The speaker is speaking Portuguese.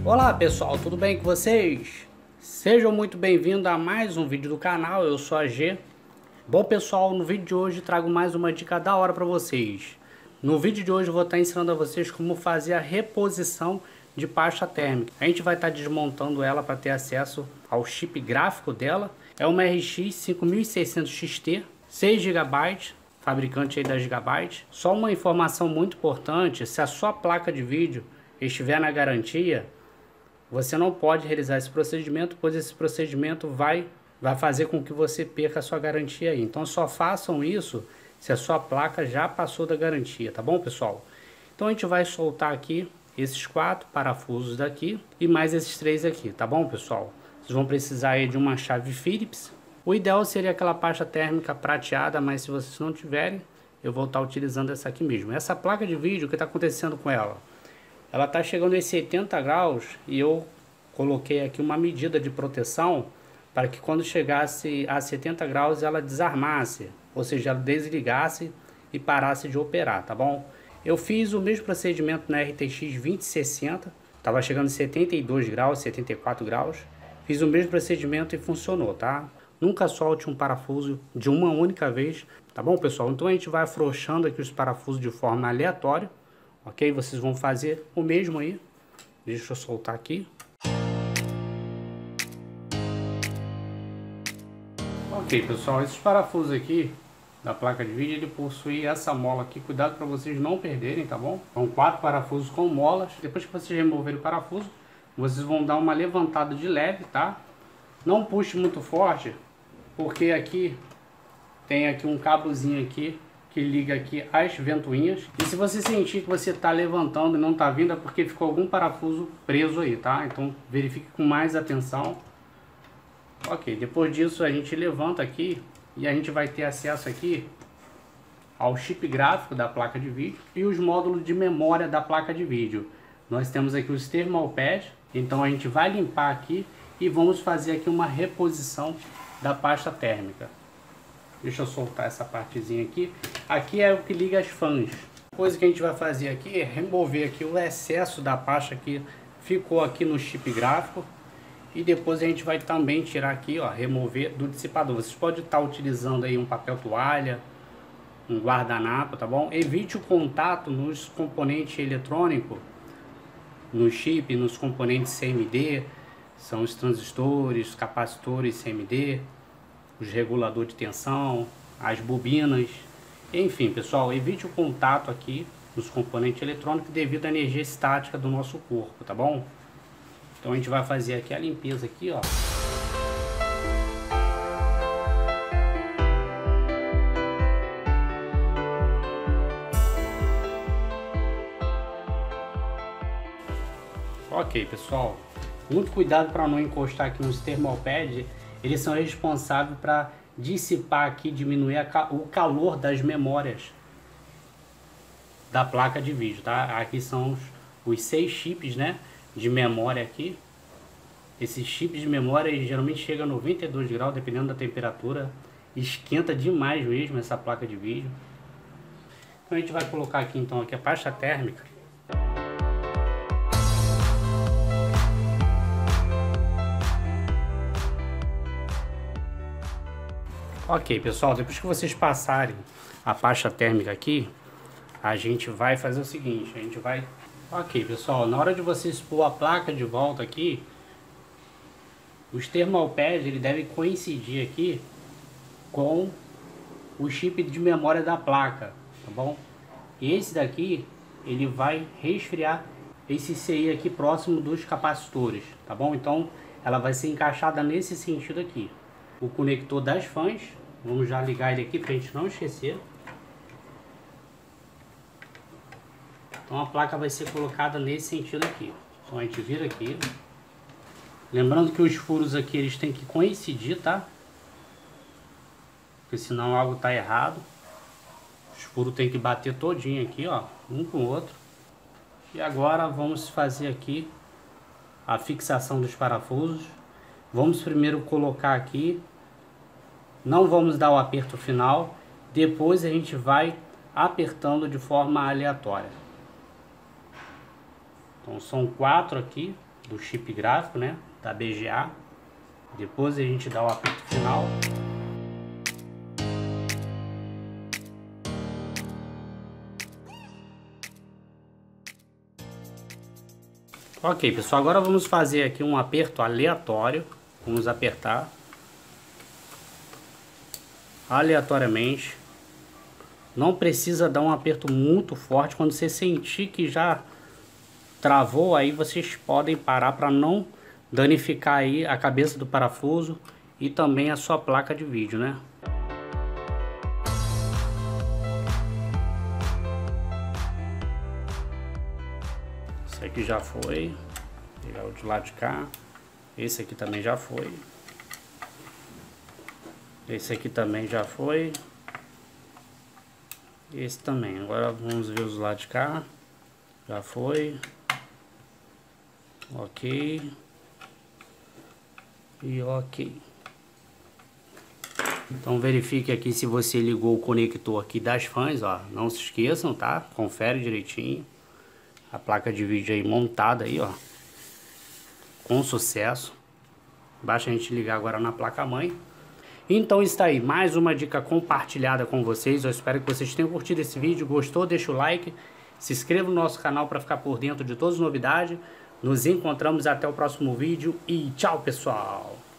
Olá pessoal, tudo bem com vocês? Sejam muito bem-vindos a mais um vídeo do canal, eu sou a G. Bom pessoal, no vídeo de hoje trago mais uma dica da hora para vocês. No vídeo de hoje eu vou estar ensinando a vocês como fazer a reposição de pasta térmica. A gente vai estar desmontando ela para ter acesso ao chip gráfico dela. É uma RX 5600 XT, 6 GB, fabricante aí da Gigabyte. Só uma informação muito importante, se a sua placa de vídeo estiver na garantia, você não pode realizar esse procedimento, pois esse procedimento vai fazer com que você perca a sua garantia aí. Então só façam isso se a sua placa já passou da garantia, tá bom pessoal? Então a gente vai soltar aqui esses 4 parafusos daqui e mais esses 3 aqui, tá bom pessoal? Vocês vão precisar aí de uma chave Phillips. O ideal seria aquela pasta térmica prateada, mas se vocês não tiverem, eu vou estar utilizando essa aqui mesmo. Essa placa de vídeo, o que está acontecendo com ela? Ela está chegando em 70 graus e eu coloquei aqui uma medida de proteção para que quando chegasse a 70 graus ela desarmasse, ou seja, ela desligasse e parasse de operar, tá bom? Eu fiz o mesmo procedimento na RTX 2060, estava chegando em 72 graus, 74 graus. Fiz o mesmo procedimento e funcionou, tá? Nunca solte um parafuso de uma única vez, tá bom pessoal? Então a gente vai afrouxando aqui os parafusos de forma aleatória. Ok? Vocês vão fazer o mesmo aí. Deixa eu soltar aqui. Ok, pessoal. Esses parafusos aqui da placa de vídeo, ele possui essa mola aqui. Cuidado para vocês não perderem, tá bom? São 4 parafusos com molas. Depois que vocês removerem o parafuso, vocês vão dar uma levantada de leve, tá? Não puxe muito forte, porque aqui tem aqui um cabozinho aqui que liga aqui as ventoinhas. E se você sentir que você está levantando e não está vindo, é porque ficou algum parafuso preso aí, tá? Então verifique com mais atenção. Ok, depois disso a gente levanta aqui e a gente vai ter acesso aqui ao chip gráfico da placa de vídeo e os módulos de memória da placa de vídeo. Nós temos aqui os thermal pads, então a gente vai limpar aqui e vamos fazer aqui uma reposição da pasta térmica. Deixa eu soltar essa partezinha aqui. Aqui é o que liga as fãs. A coisa que a gente vai fazer aqui é remover aqui o excesso da pasta que ficou aqui no chip gráfico. E depois a gente vai também tirar aqui, ó, remover do dissipador. Vocês podem estar utilizando aí um papel toalha, um guardanapo, tá bom? Evite o contato nos componentes eletrônicos, no chip, nos componentes CMD. São os transistores, capacitores CMD, os reguladores de tensão, as bobinas, enfim pessoal, evite o contato aqui dos componentes eletrônicos devido à energia estática do nosso corpo, tá bom? Então a gente vai fazer aqui a limpeza aqui, ó. Ok pessoal, muito cuidado para não encostar aqui nos thermal pads. Eles são responsáveis para dissipar aqui, diminuir o calor das memórias da placa de vídeo, tá? Aqui são os 6 chips, né, de memória aqui. Esses chips de memória geralmente chegam a 92 graus, dependendo da temperatura. Esquenta demais mesmo essa placa de vídeo. Então a gente vai colocar aqui então aqui a pasta térmica. Ok pessoal, depois que vocês passarem a pasta térmica aqui, a gente vai fazer o seguinte, a gente vai... Ok pessoal, na hora de vocês pôr a placa de volta aqui, os thermal pads, ele deve coincidir aqui com o chip de memória da placa, tá bom? E esse daqui, ele vai resfriar esse CI aqui próximo dos capacitores, tá bom? Então ela vai ser encaixada nesse sentido aqui. O conector das fãs, vamos já ligar ele aqui para a gente não esquecer. Então a placa vai ser colocada nesse sentido aqui. Então a gente vira aqui. Lembrando que os furos aqui eles têm que coincidir, tá? Porque senão algo tá errado. Os furos tem que bater todinho aqui, ó, um com o outro. E agora vamos fazer aqui a fixação dos parafusos. Vamos primeiro colocar aqui. Não vamos dar o aperto final. Depois a gente vai apertando de forma aleatória. Então são 4 aqui. do chip gráfico, né, da BGA. Depois a gente dá o aperto final. Ok, pessoal, agora vamos fazer aqui um aperto aleatório. Vamos apertar aleatoriamente. Não precisa dar um aperto muito forte. Quando você sentir que já travou, aí vocês podem parar para não danificar aí a cabeça do parafuso e também a sua placa de vídeo, né? Esse aqui já foi. Vou pegar o de lado de cá. Esse aqui também já foi. Esse aqui também já foi. Esse também. Agora vamos ver os lados de cá. Já foi. Ok. E ok. Então verifique aqui se você ligou o conector aqui das fãs, ó. Não se esqueçam, tá? Confere direitinho. A placa de vídeo aí montada aí, ó. Com sucesso. Basta a gente ligar agora na placa-mãe. Então está aí, mais uma dica compartilhada com vocês. Eu espero que vocês tenham curtido esse vídeo. Gostou? Deixa o like. Se inscreva no nosso canal para ficar por dentro de todas as novidades. Nos encontramos até o próximo vídeo e tchau, pessoal!